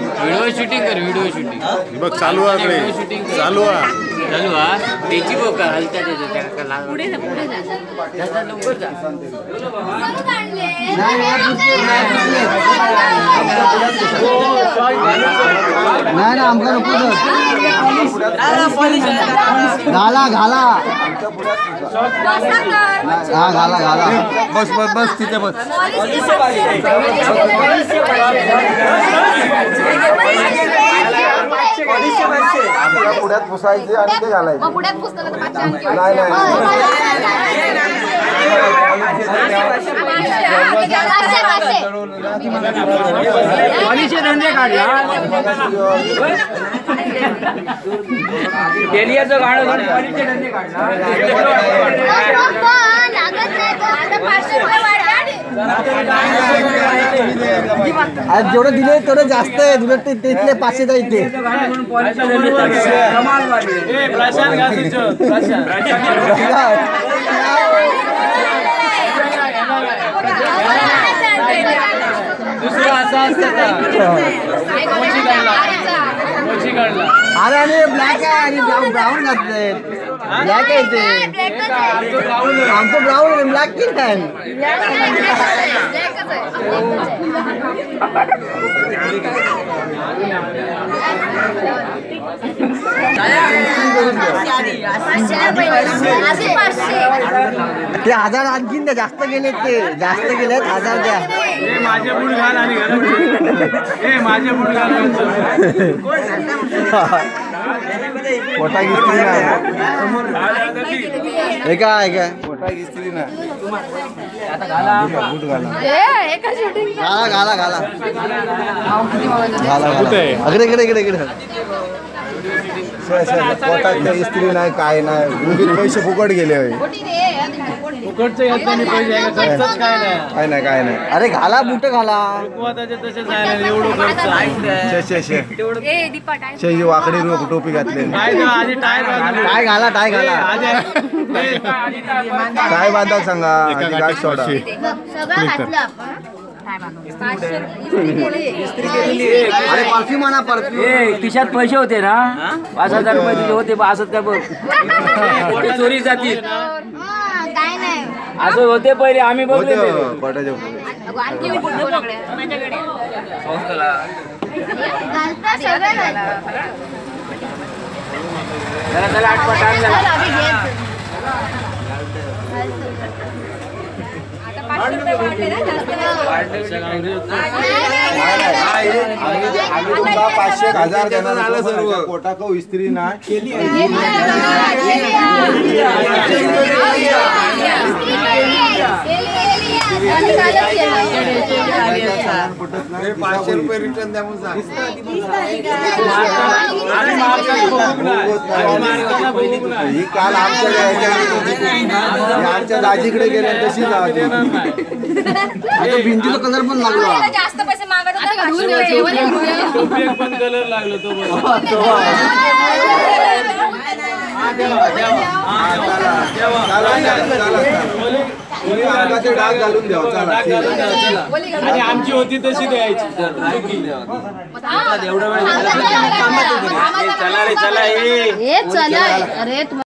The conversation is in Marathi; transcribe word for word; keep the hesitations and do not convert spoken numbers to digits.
व्हिडिओ शूटिंग कर व्हिडिओ शूटिंग बघ चालू आहे चालू आहे चालू हा त्याची बघ हलत्या त्याच्या पुढे जा पुढे जा लवकर जा नाही ना आमका नको घाला घाला हा घाला घाला बस बस बस तिथे बस पुढ्यात पुसायचे आणि ते घालायचे पुढ्यात पुस्तक नाही नाही धंदे काढला डेलियाचं गाणं घेऊन पॉलिशचे धंदे काढला आज जेवढं दिले तेवढं जास्त आहे तुला तिथले पाचशे जा इथे दुसरं असं असतं अरे आणि ब्लॅक आहे आणि ब्राऊन ब्राऊन घातलंय ब्लॅक आहे ते आमचं ब्राऊन आहे ब्लॅक की नाही ते हजार आणखीन द्या जास्त गेलेत ते जास्त गेलेत हजार द्या माझे बूट घाल आणि माझे बूट घाल पोटा गिस्त्री नाही हे काय काय पोटा गिस्त्री नाही बूट घाला घाला घाला घाला घाला इकडे इकडे इकडे इकडे पोटात इस्त्री नाही काय नाही पैसे फुकट गेले काय नाही काय नाही अरे घाला बूट घाला ही वाकडी रोक टोपी घातली टाय घाला टाय घाला काय बांधा सांगा आधी गाठ सोडा अरे परफ्यूम आणा परफ्यूम खिशात पैसे होते ना पाच हजार रुपये तुझे होते असत काय बघ चोरी जातील असं होते पहिले आम्ही बघले पोटाच्या चला आठपट टाइम झाला पाचशे हजार देणार सर्व पोटा को इस्त्री नाही पाचशे रुपये रिटर्न द्या ही काल आमच्या आमच्या दाजीकडे गेल्या तशी आता भिंतीचा कलर पण लागला जास्त पैसे मागत पण कलर लागलो तो डाग घालून द्यावा चला आणि आमची होती तशी द्यायची एवढा वेळ चला रे चला चला अरे